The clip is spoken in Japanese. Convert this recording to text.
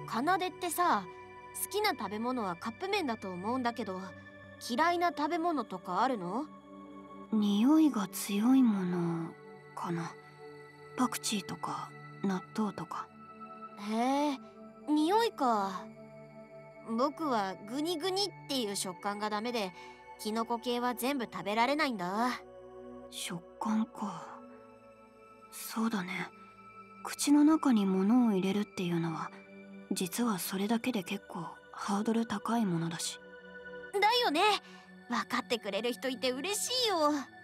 奏ってさ、好きな食べ物はカップ麺だと思うんだけど、嫌いな食べ物とかあるの？ 匂いが強いものかな。パクチーとか納豆とか。 へえ、匂いか。僕はグニグニっていう食感がダメで、キノコ系は全部食べられないんだ。 食感か。そうだね。口の中に物を入れるっていうのは、実はそれだけで結構ハードル高いものだし。 だよね。分かってくれる人いて嬉しいよ。